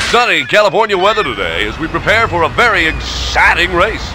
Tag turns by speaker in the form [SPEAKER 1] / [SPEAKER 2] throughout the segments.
[SPEAKER 1] Sunny California weather today as we prepare for a very exciting race.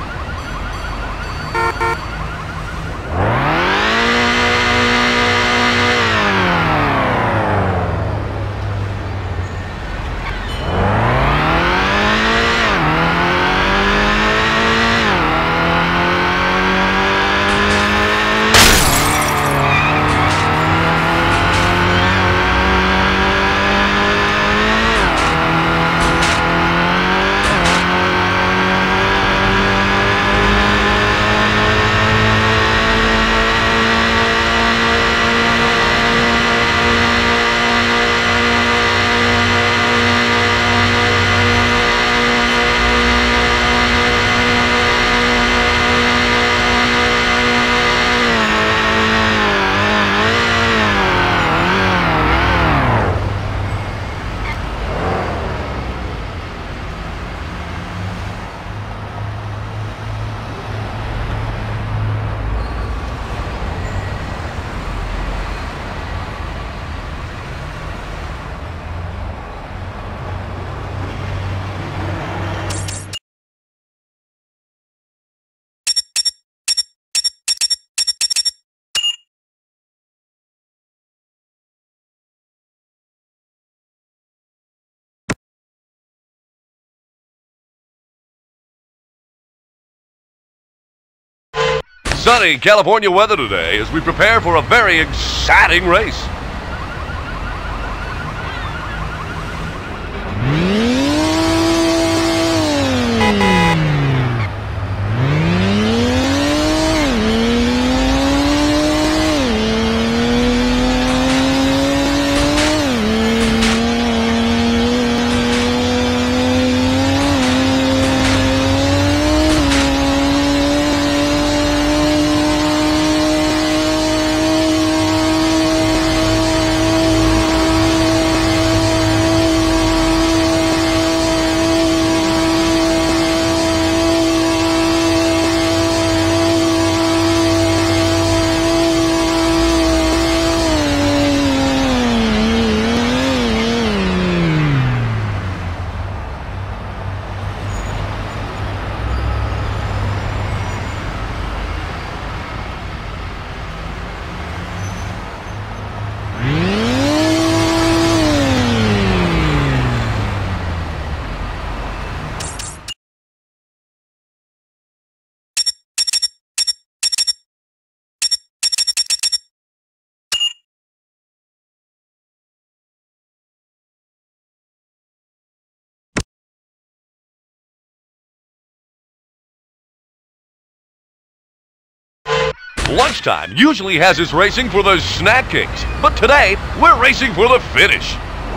[SPEAKER 1] Sunny California weather today as we prepare for a very exciting race. Lunchtime usually has us racing for those snack kings, but today we're racing for the finish.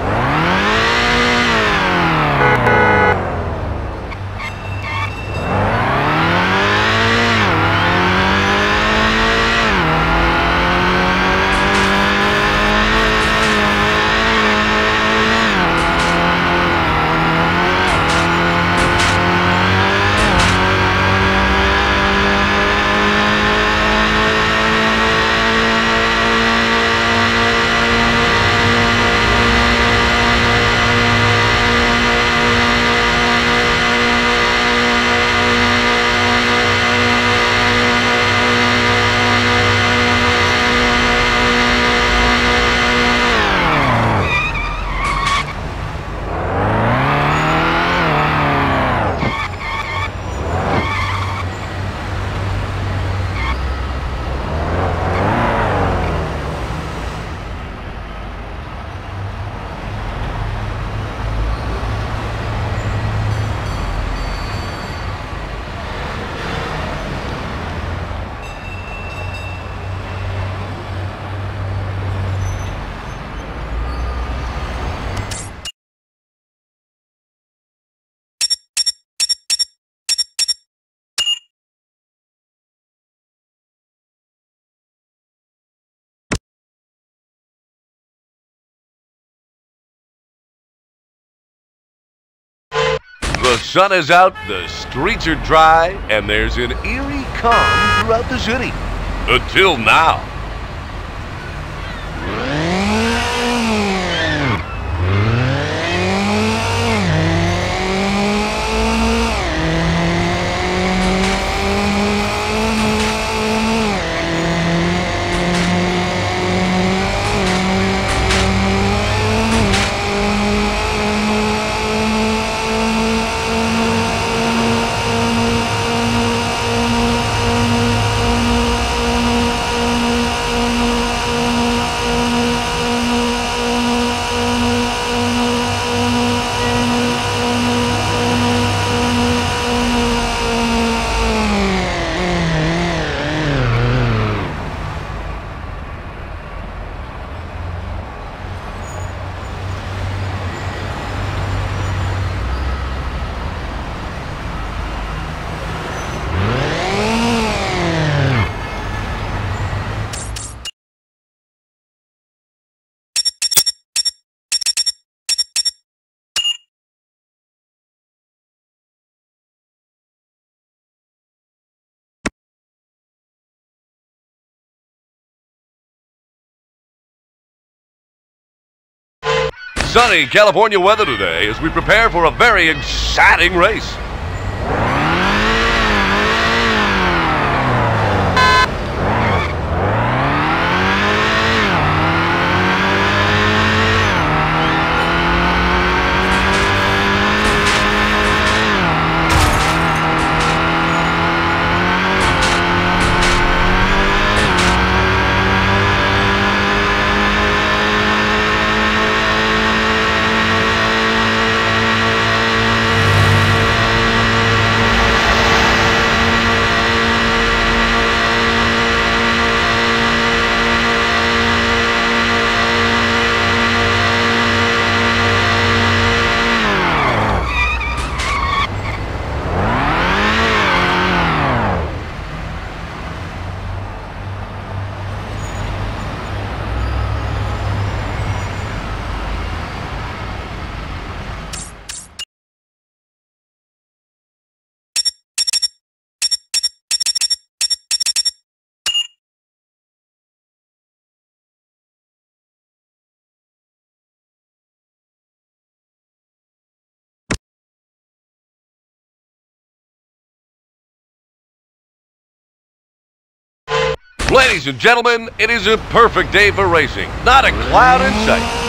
[SPEAKER 1] The sun is out, the streets are dry, and there's an eerie calm throughout the city. Until now. sunny California weather today as we prepare for a very exciting race. Ladies and gentlemen, it is a perfect day for racing. Not a cloud in sight.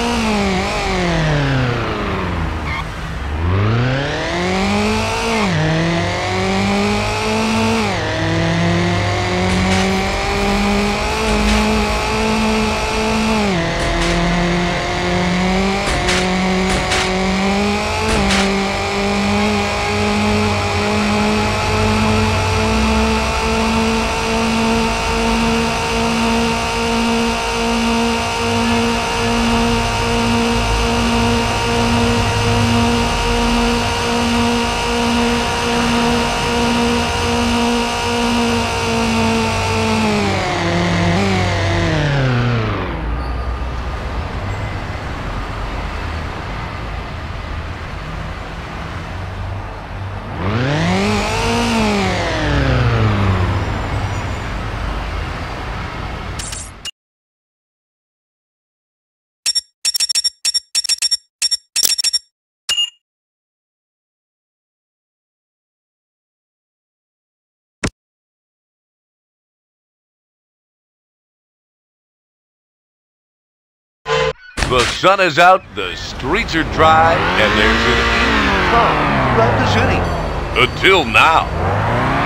[SPEAKER 1] The sun is out, the streets are dry, and there's an eerie calm throughout the city. Until now.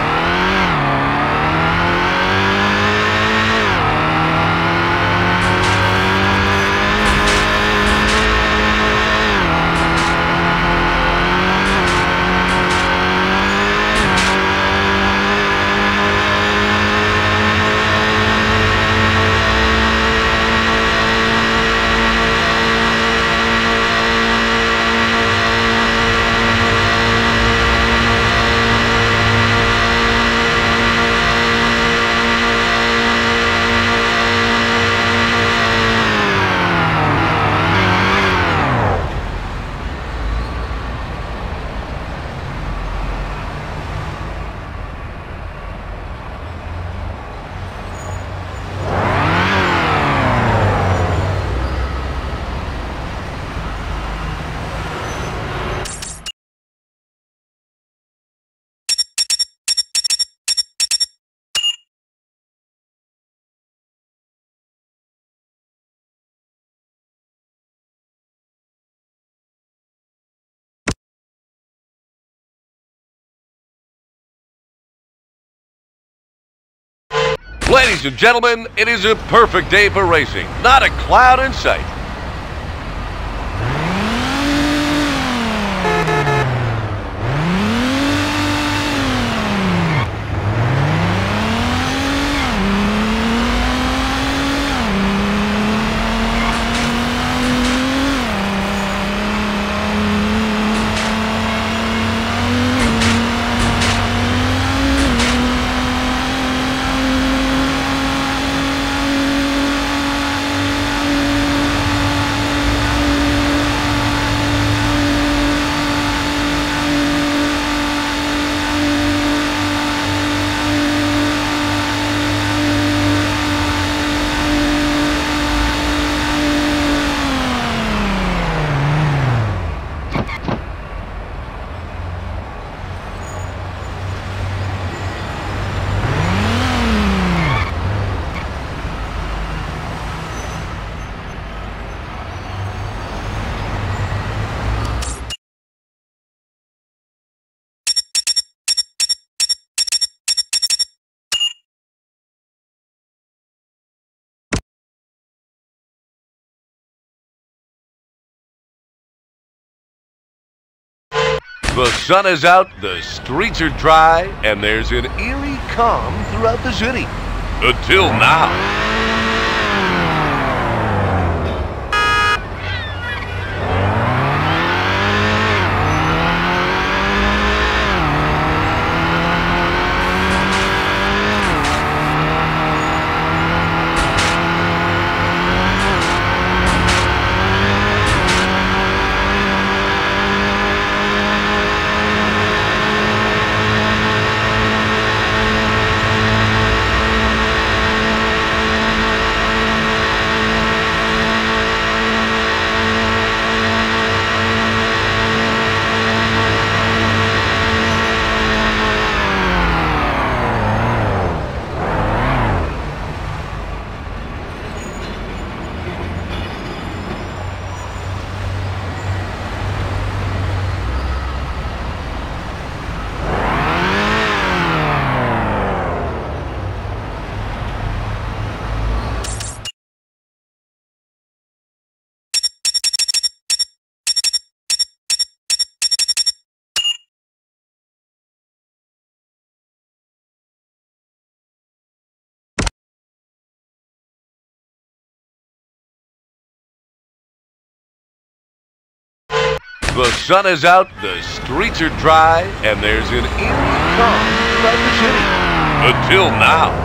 [SPEAKER 1] Ladies and gentlemen, it is a perfect day for racing. Not a cloud in sight. The sun is out, the streets are dry, and there's an eerie calm throughout the city. Until now. The sun is out, the streets are dry, and there's an eerie calm throughout the city. Until now.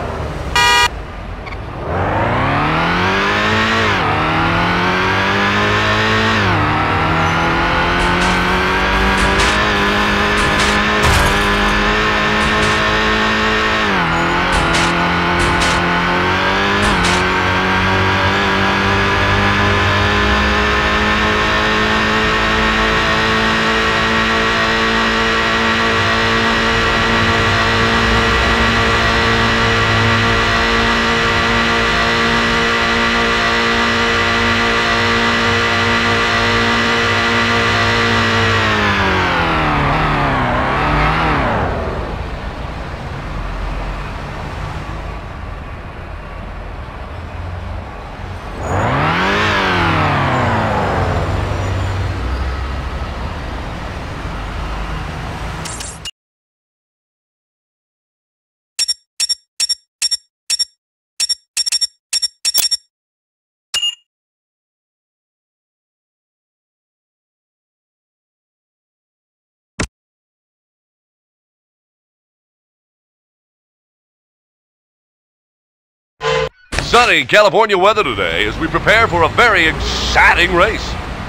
[SPEAKER 1] Sunny California weather today as we prepare for a very exciting race.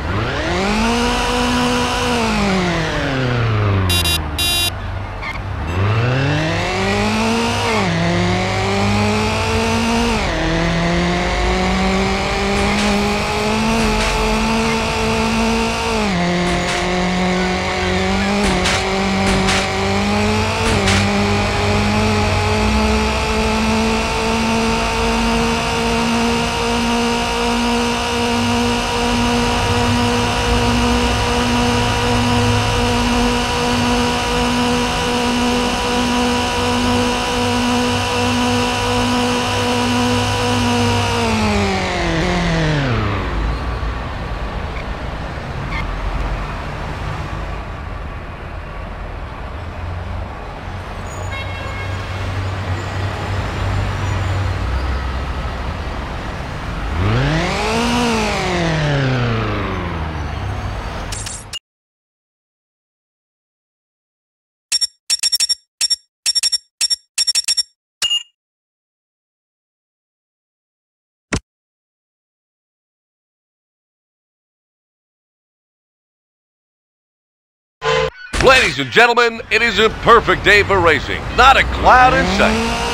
[SPEAKER 1] Ladies and gentlemen, it is a perfect day for racing. Not a cloud in sight.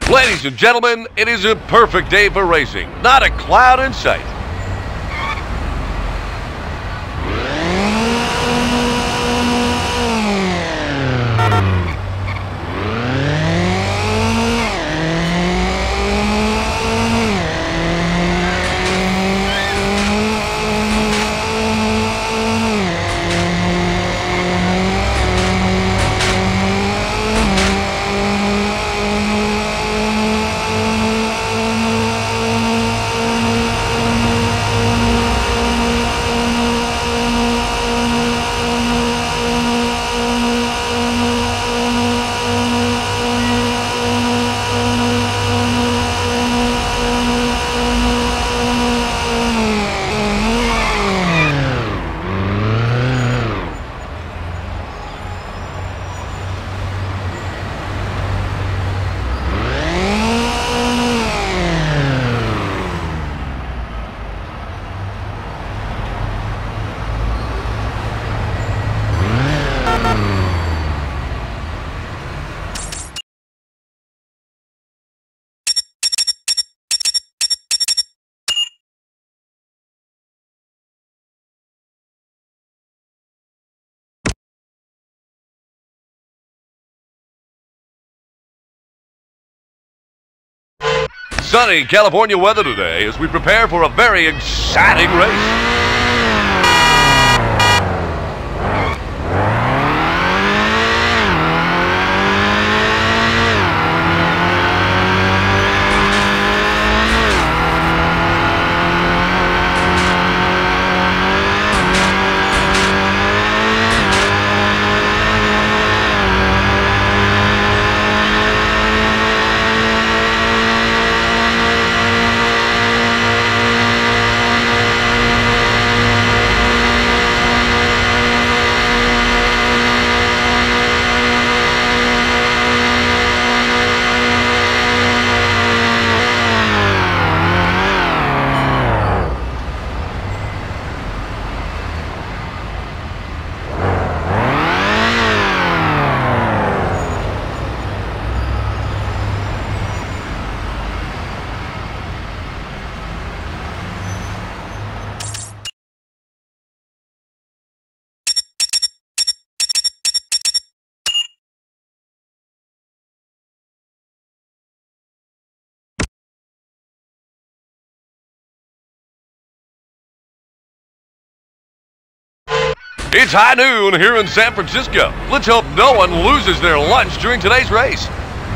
[SPEAKER 1] Ladies and gentlemen, it is a perfect day for racing. Not a cloud in sight. Sunny California weather today as we prepare for a very exciting race. It's high noon here in San Francisco. Let's hope no one loses their lunch during today's race.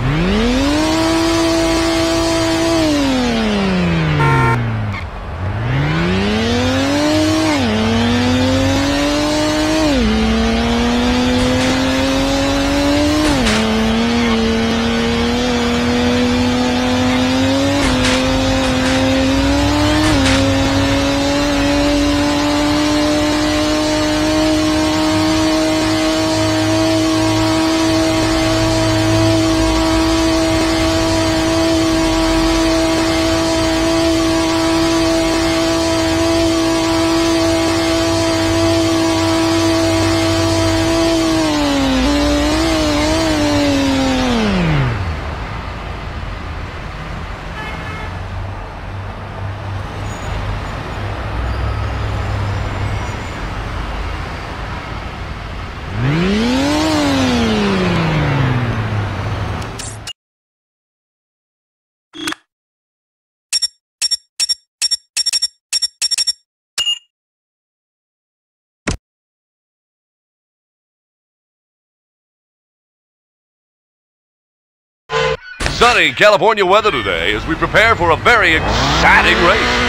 [SPEAKER 1] Sunny California weather today as we prepare for a very exciting race.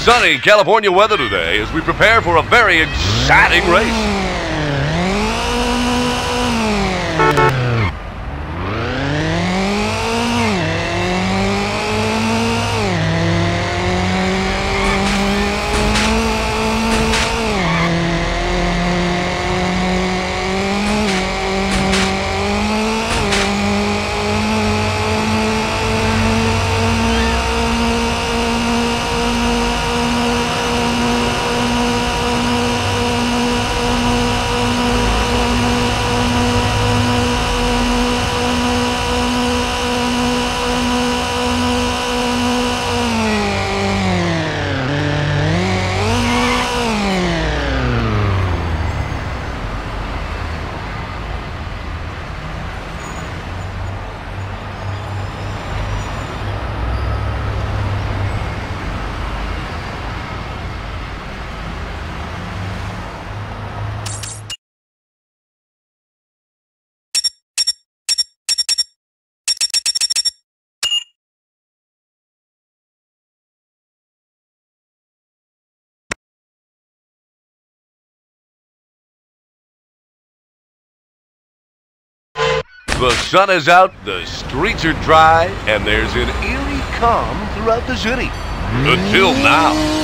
[SPEAKER 1] Sunny California weather today as we prepare for a very exciting race. The sun is out, the streets are dry, and there's an eerie calm throughout the city. Until now.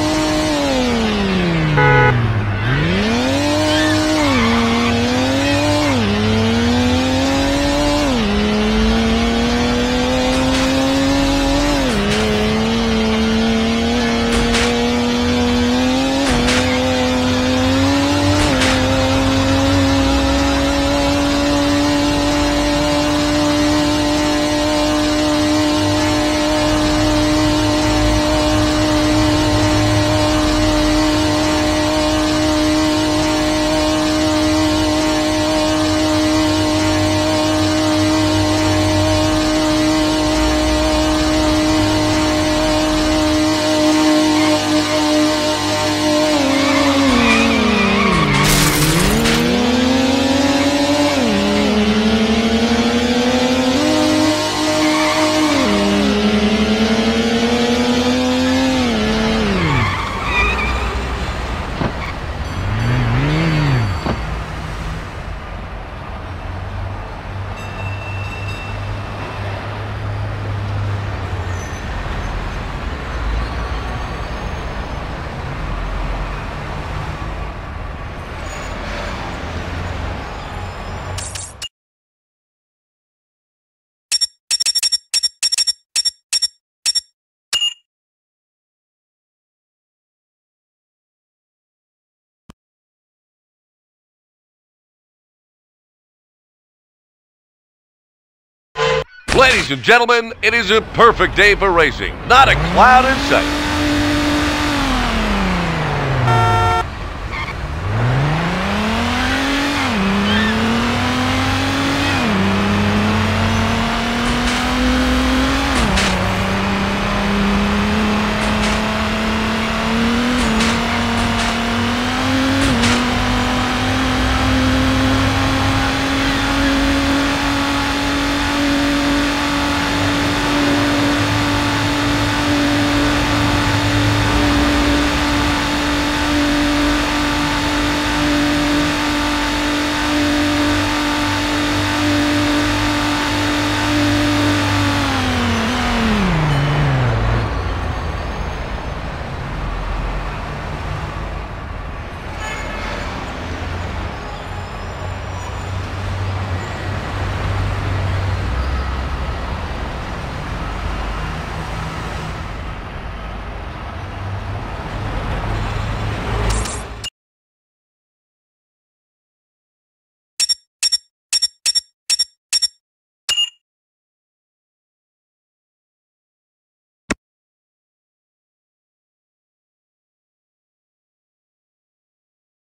[SPEAKER 1] Ladies and gentlemen, it is a perfect day for racing. Not a cloud in sight.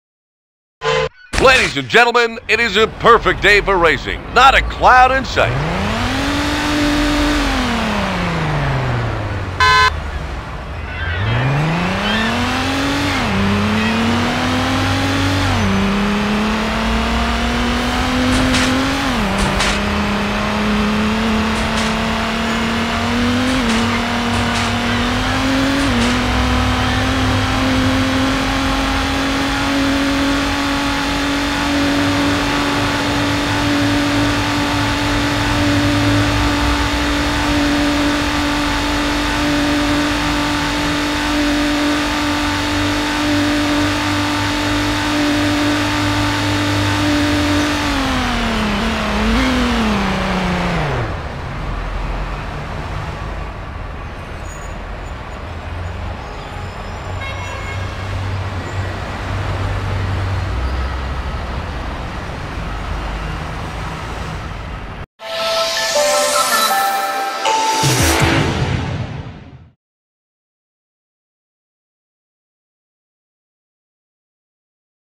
[SPEAKER 1] Ladies and gentlemen, it is a perfect day for racing. Not a cloud in sight.